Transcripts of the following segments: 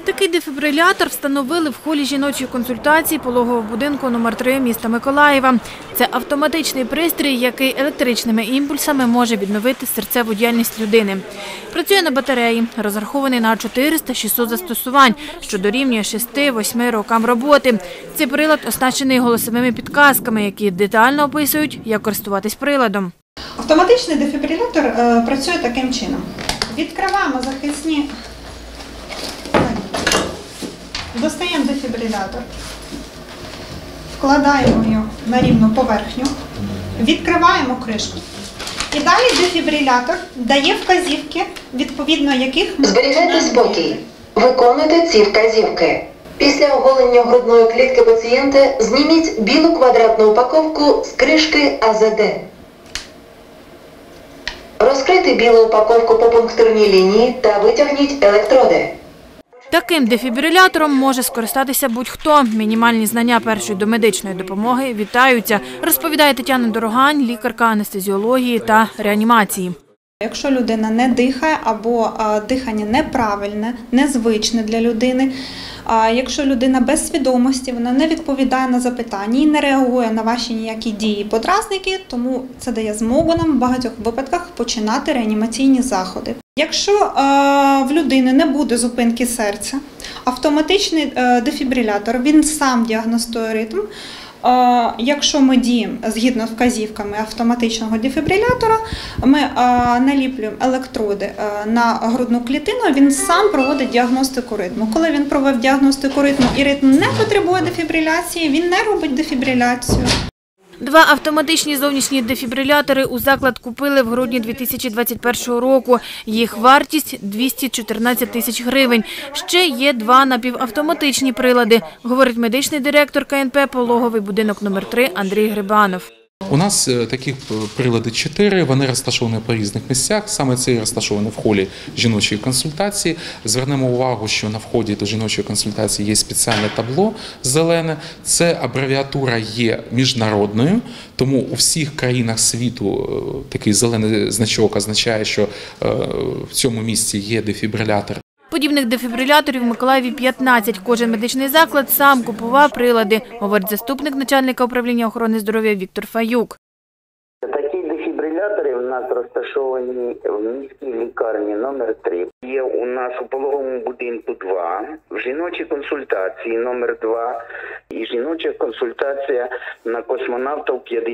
Такий дефібрилятор встановили в холі жіночої консультації пологового будинку номер 3 міста Миколаєва. Це автоматичний пристрій, який електричними імпульсами може відновити серцеву діяльність людини. Працює на батареї, розрахований на 400-600 застосувань, що дорівнює 6-8 рокам роботи. Цей прилад оснащений голосовими підказками, які детально описують, як користуватись приладом. Автоматичний дефібрилятор працює таким чином. Відкриваємо захисні. Достаємо дефібрилятор, вкладаємо його на рівну поверхню, відкриваємо кришку. І далі дефібрилятор дає вказівки, відповідно яких ми зберігайте спокій. Виконуйте ці вказівки. Після оголення грудної клітки пацієнта зніміть білу квадратну упаковку з кришки АЗД. Розкрийте білу упаковку по пунктирній лінії та витягніть електроди. Таким дефібрилятором може скористатися будь-хто. Мінімальні знання першої домедичної допомоги вітаються, розповідає Тетяна Дорогань, лікарка анестезіології та реанімації. Якщо людина не дихає або дихання неправильне, незвичне для людини, якщо людина без свідомості, вона не відповідає на запитання і не реагує на ваші ніякі дії, подразники, тому це дає змогу нам в багатьох випадках починати реанімаційні заходи. Якщо в людини не буде зупинки серця, автоматичний дефібрилятор, він сам діагностує ритм. Якщо ми діємо згідно з вказівками автоматичного дефібрилятора, ми наліплюємо електроди на грудну клітину, він сам проводить діагностику ритму. Коли він провів діагностику ритму і ритм не потребує дефібриляції, він не робить дефібриляцію. 2 автоматичні зовнішні дефібрилятори у заклад купили в грудні 2021 року. Їх вартість – 214 тисяч гривень. Ще є 2 напівавтоматичні прилади, говорить медичний директор КНП «Пологовий будинок номер 3» Андрій Грибанов. У нас таких прилади 4, вони розташовані по різних місцях. Саме цей розташований в холі жіночої консультації. Звернемо увагу, що на вході до жіночої консультації є спеціальне табло зелене. Це абревіатура є міжнародною, тому у всіх країнах світу такий зелений значок означає, що в цьому місці є дефібрилятор. Подібних дефібриляторів в Миколаєві 15. Кожен медичний заклад сам купував прилади, говорить заступник начальника управління охорони здоров'я Віктор Фаюк. Такі дефібрилятори у нас розташовані в міській лікарні номер 3. Є у нас у пологовому будинку 2, в жіночій консультації номер 2 і жіноча консультація на Космонавтів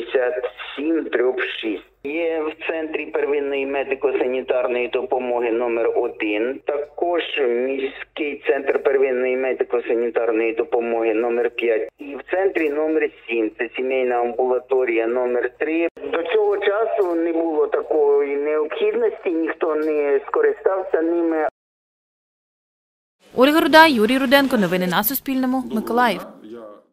57/6. Є в центрі первинної медико-санітарної допомоги номер 1, також міський центр первинної медико-санітарної допомоги номер 5 і в центрі номер 7, це сімейна амбулаторія номер 3. До цього часу не було такої необхідності, ніхто не скористався ними. Ольга Руда, Юрій Руденко. Новини на Суспільному. Миколаїв.